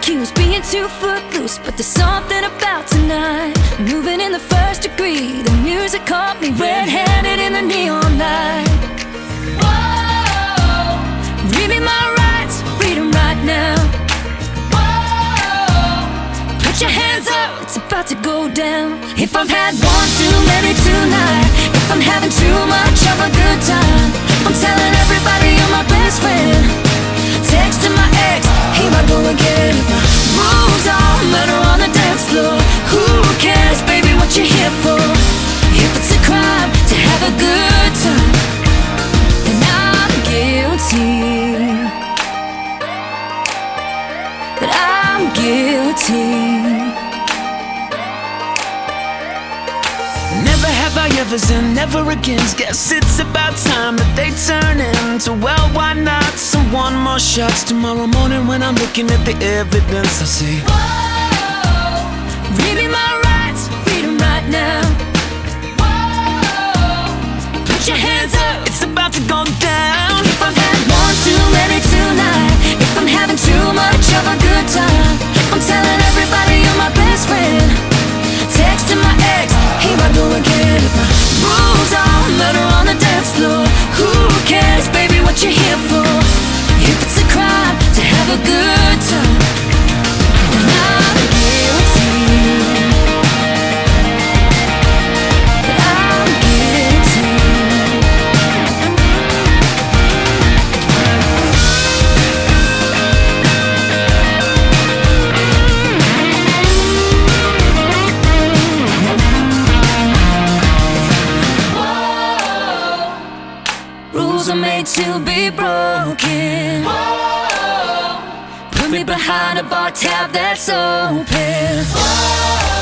accused being too footloose, but there's something about tonight. Moving in the first degree, the music caught me red-handed in the neon light. Whoa, read me my rights, read them right now. Whoa, put your hands up, it's about to go down. If I've had one too many tonight, if I'm having too much of a good time, I'm telling everybody you're my best friend. Texting my ex, here I go again. If my moves all murder on the dance floor, who cares, baby, what you here for? If it's a crime to have a good time, then I'm guilty. But I'm guilty. Never have I ever and never again. Guess it's about time that they turn into, well, why not some one more shots tomorrow morning when I'm looking at the evidence. I say, Whoa, read me my rights, read them right now. Whoa, put your hands up, it's about to go down. if I've had one too many tonight, if I'm having too much of a good time, I'm telling everybody you're my best friend. Texting my ex, here I go again. If my moves all murder on the dance floor, who cares, baby, what you here for? If it's a crime to have a good time, then I'm guilty. But I'm guilty. Rules are made to be broken. Whoa, put me behind a bar tab that's open. Whoa,